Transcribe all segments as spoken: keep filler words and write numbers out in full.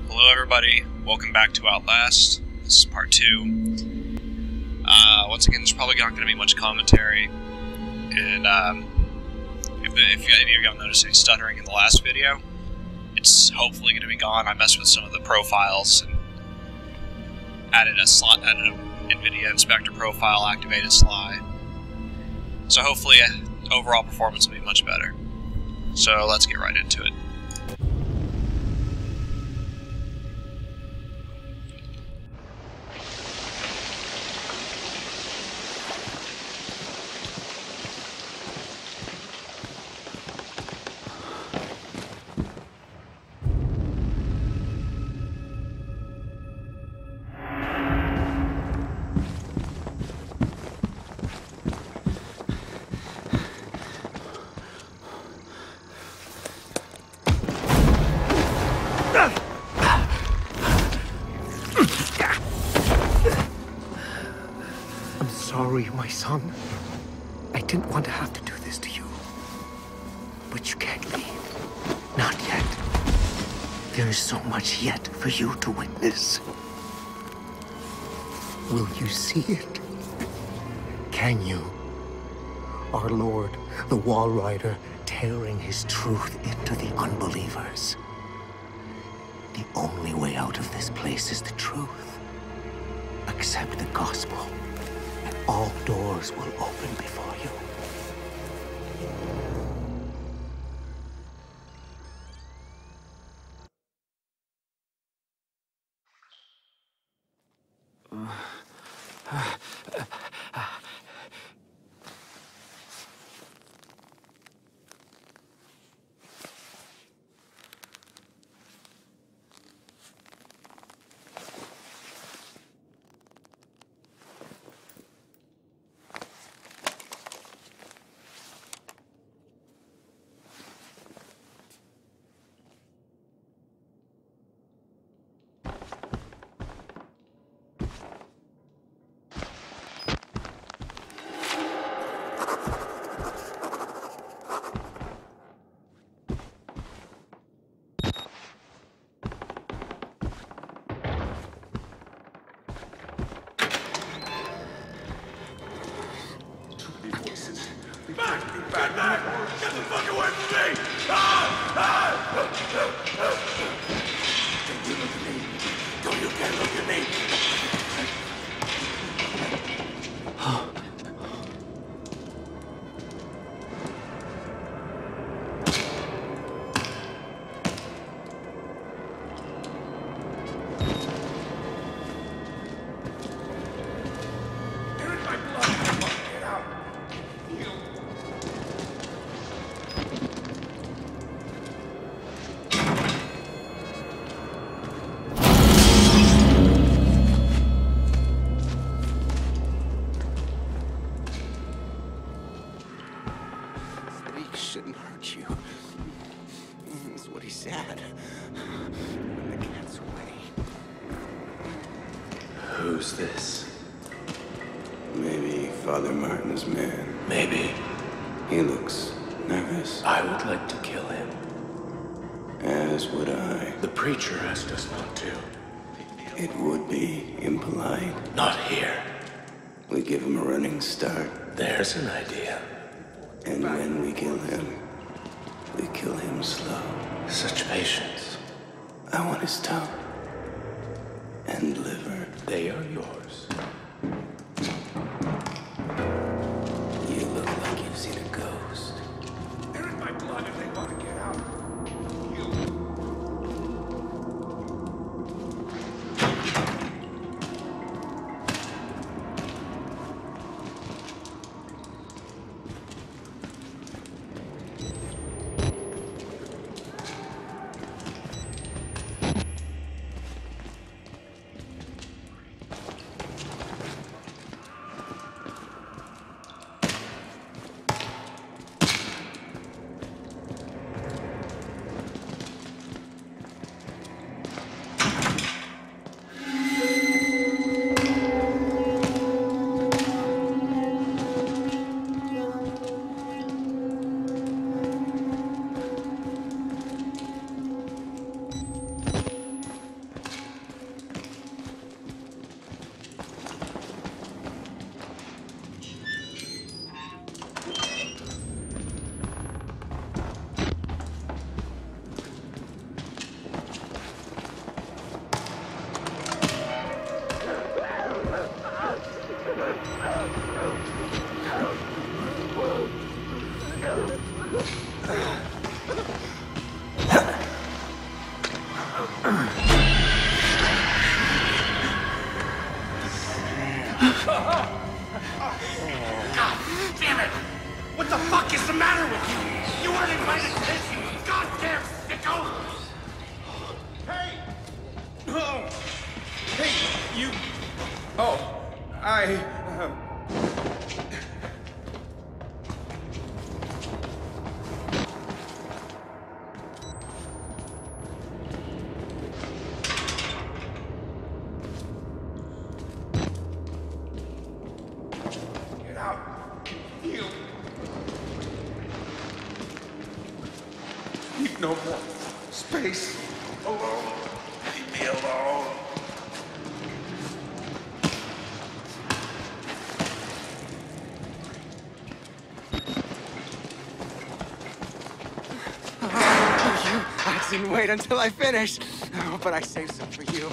Hello everybody, welcome back to Outlast. This is part two. Uh, once again, there's probably not going to be much commentary, and um, if, the, if any of you got noticed any stuttering in the last video, it's hopefully going to be gone. I messed with some of the profiles and added a slot, added a NVIDIA Inspector profile, activated Sly. So hopefully, uh, overall performance will be much better. So let's get right into it. I'm sorry, my son. I didn't want to have to do this to you. But you can't leave. Not yet. There is so much yet for you to witness. Will you see it? Can you? Our Lord, the Wall Rider, tearing his truth into the unbelievers. The only way out of this place is the truth. Accept the gospel, and all doors will open before you. Bad man! Get the fuck away from me! Ah! Ah! Don't you look at me! Don't you dare look at me! You're in my blood! Get out! Shouldn't hurt you. That's what he said. When the cat's away. Who's this? Maybe Father Martin's man. Maybe. He looks nervous. I would like to kill him. As would I. The preacher asked us not to. It would be impolite. Not here. We give him a running start. There's an idea. And when we kill him, we kill him slow. Such patience. I want his tongue and liver. They are yours. You look like you've seen a ghost. They're in my blood if they want to get out. God damn it! What the fuck is the matter with you? You weren't invited to this, you goddamn sicko! Hey! Oh! Hey, you... Oh, I... Um... Get out. You. Need no more space. Alone. Leave me alone. I didn't wait until I finished. Oh, but I saved some for you.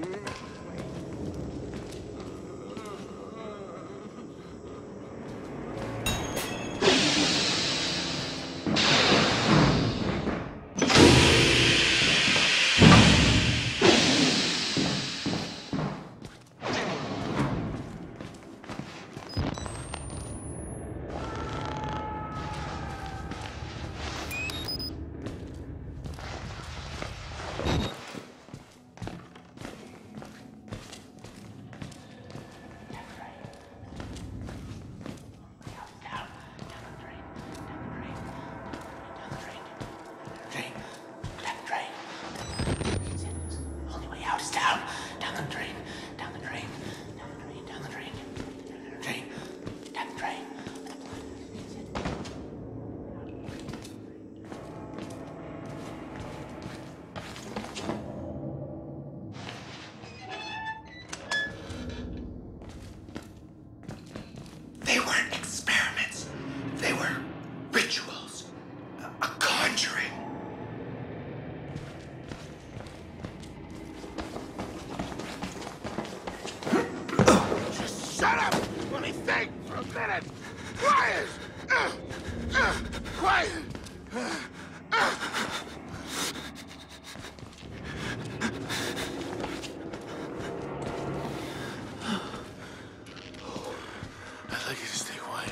They weren't experiments. They were rituals. A, a conjuring. Just shut up! Let me think for a minute! Quiet! Uh, uh, quiet! Uh, uh. I'd like you to stay quiet.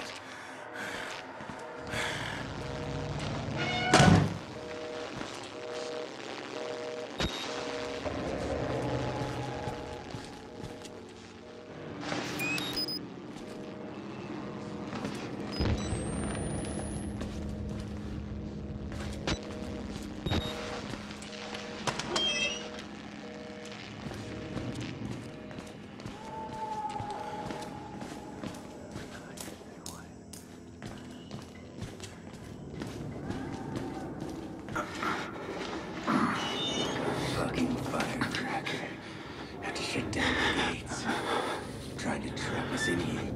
Fucking firecracker. Had to shut down the gates. Trying to trap us in here.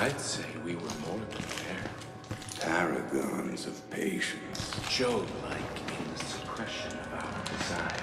I'd say we were more prepared. Paragons of patience. Job-like in the suppression of our desire.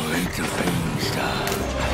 make the pain stop.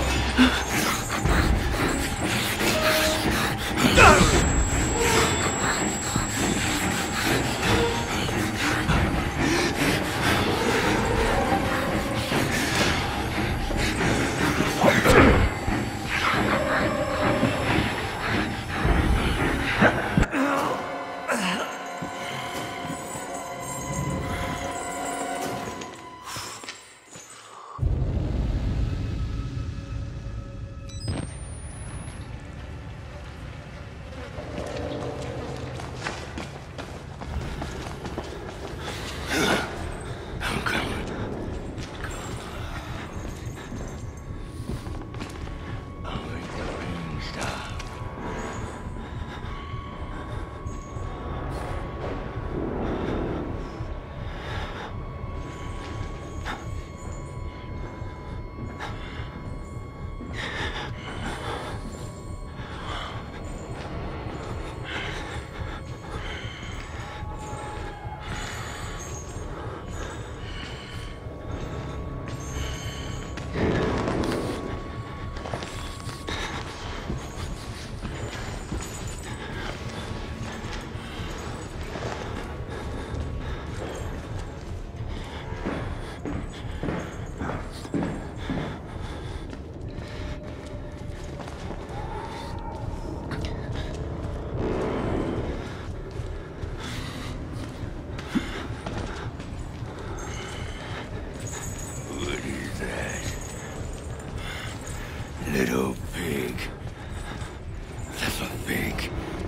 Little pig. That's a pig.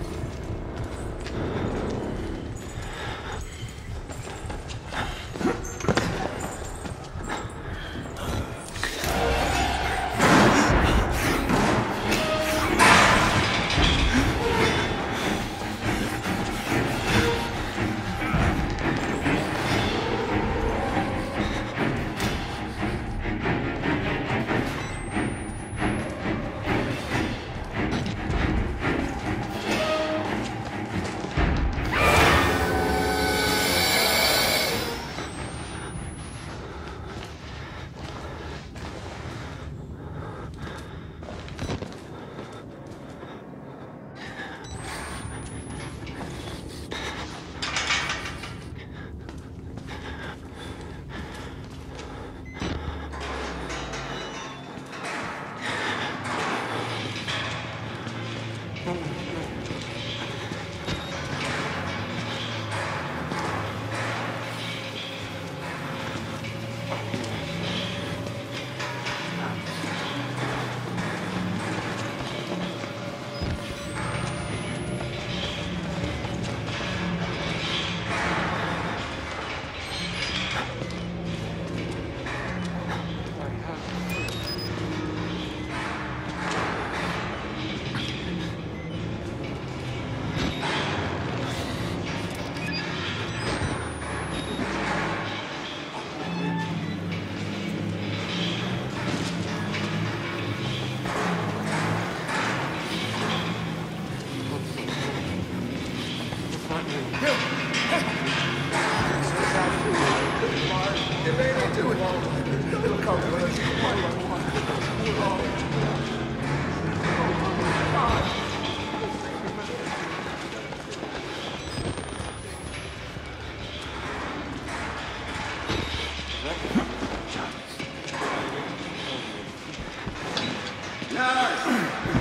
Nurse!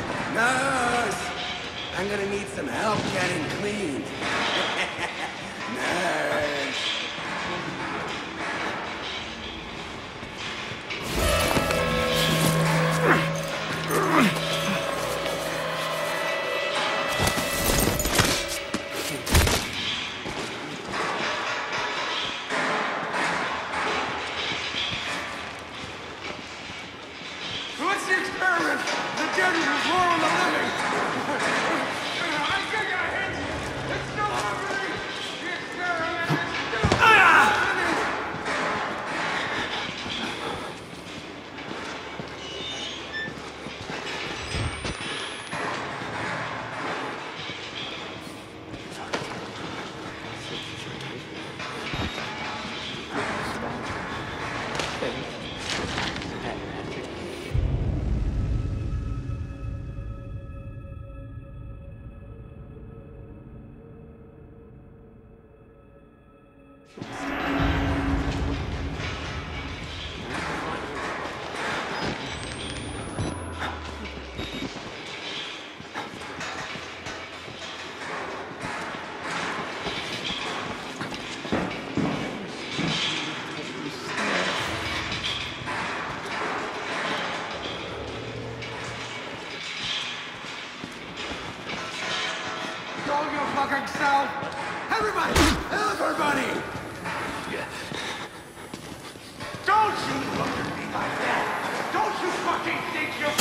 Nurse! I'm gonna need some help getting cleaned. Nurse! What's the experiment? The dead is more on the living. I think I hit you. yourself! Everybody! Everybody! Don't you look at me like that! Don't you fucking think you're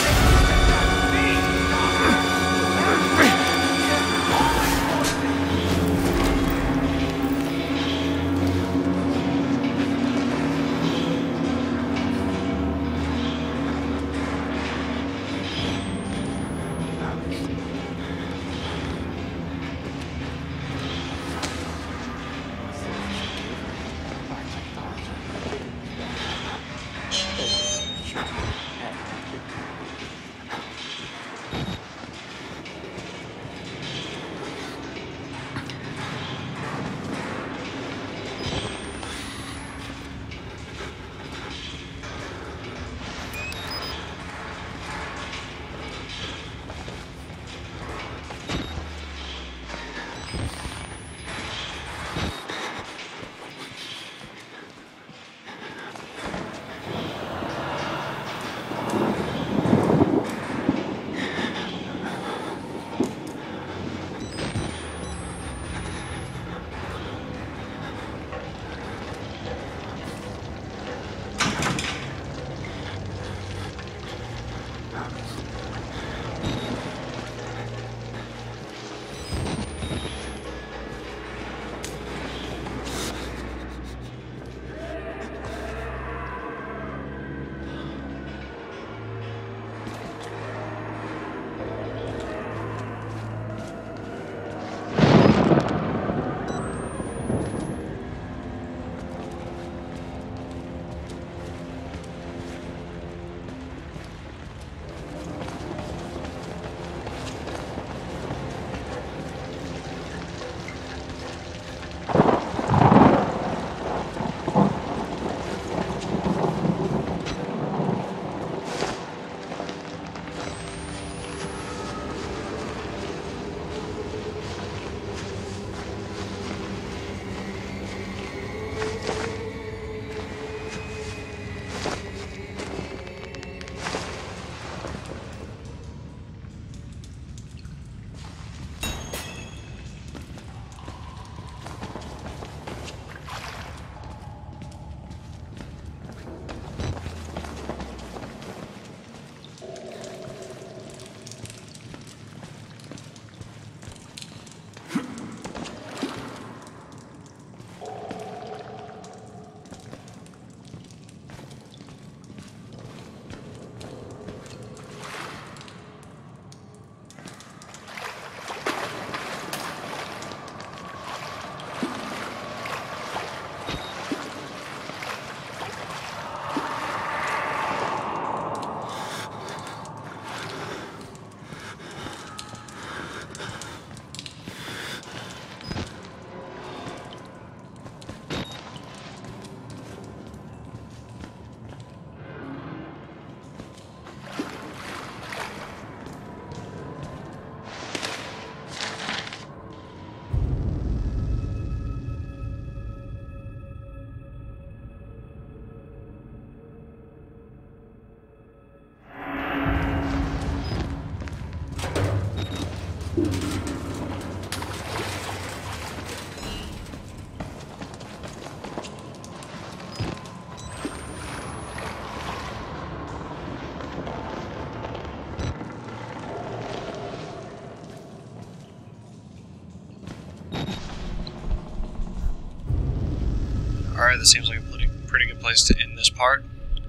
Alright, this seems like a pretty, pretty good place to end this part.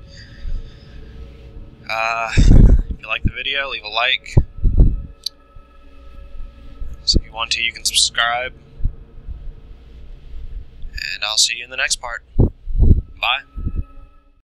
Uh, if you like the video, leave a like. So if you want to, you can subscribe. And I'll see you in the next part. Bye.